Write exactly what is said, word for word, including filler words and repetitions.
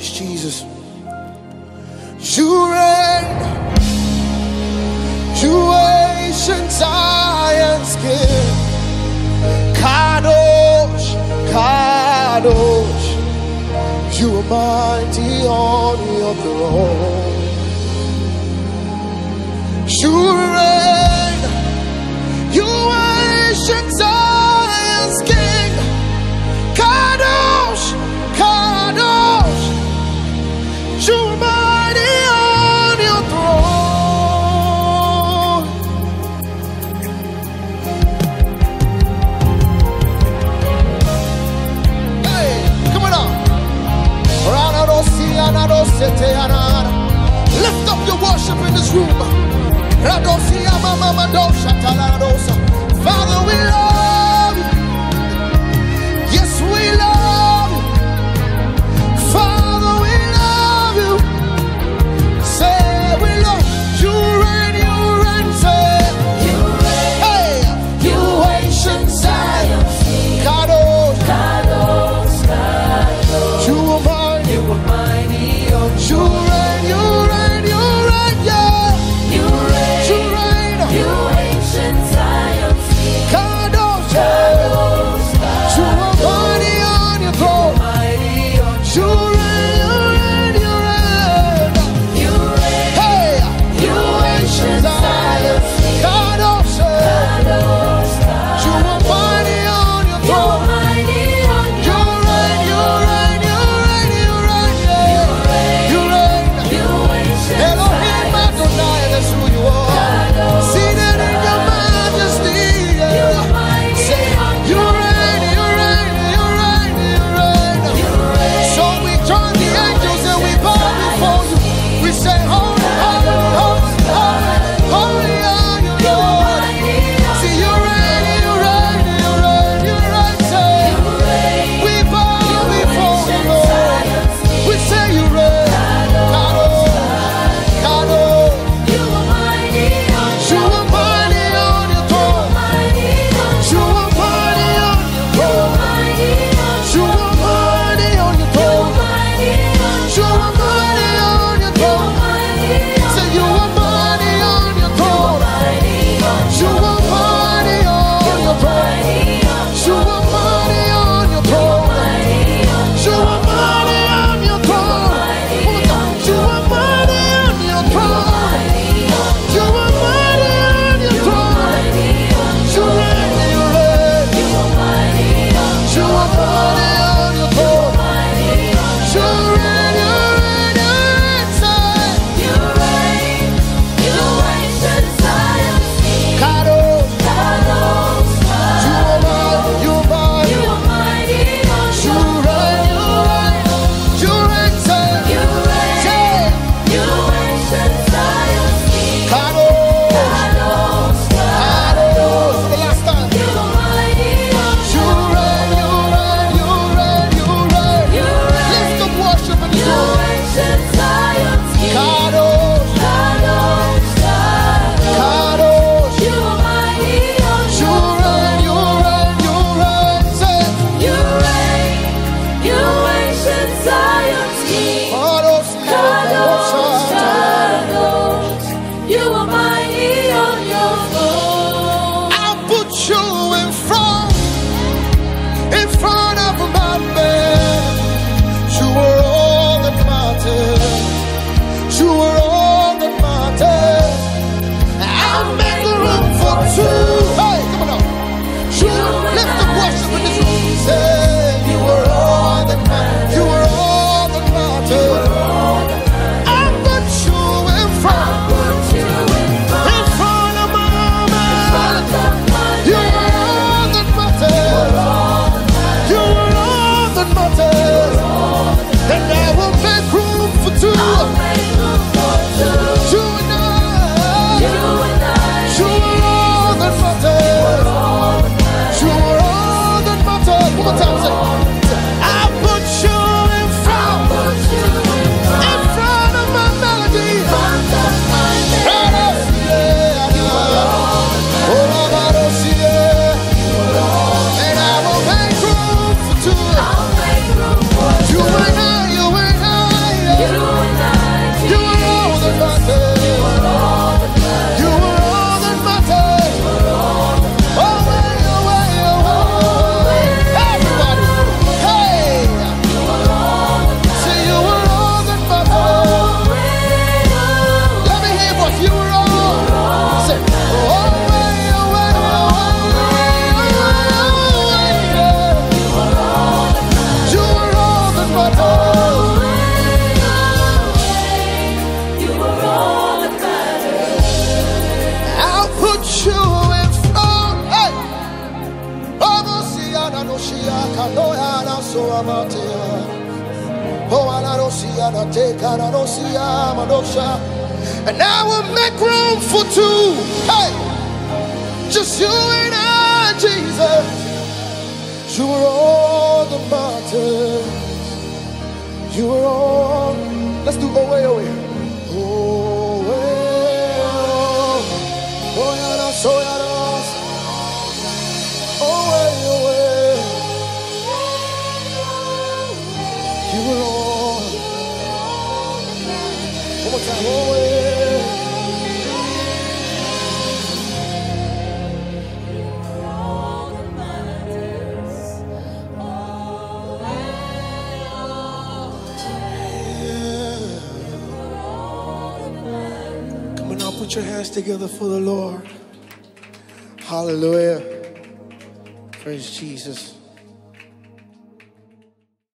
Christ Jesus. You reign, you ancient Zion's King. Kadosh, Kadosh, you are mighty on your throne. You reign, you ancient Zion's King. Kadosh, Kadosh, you are mighty on your throne. Hey, come on up. Lift up your worship in this room. Father, we love you. Yes, we love you. Father, we love you. Say we love you. Reign, you reign, say you reign. Hey, you ancient Zion. Kadosh, Kadosh, Kadosh. You are mine. You are mighty. You reign, you reign, you reign, yeah. You reign, you reign. You ancient Zion. so amatea. Oh, I don't see, I don't take, I don't see, I'm a dosha. And I will make room for two. Hey, just you and I, Jesus. You were all the matters. You were all. Let's do away, away. Away. Oh, yeah, that's so, yeah, that's. Away, away. You were all. One more time, away. Put your hands together for the Lord. Hallelujah. Praise Jesus.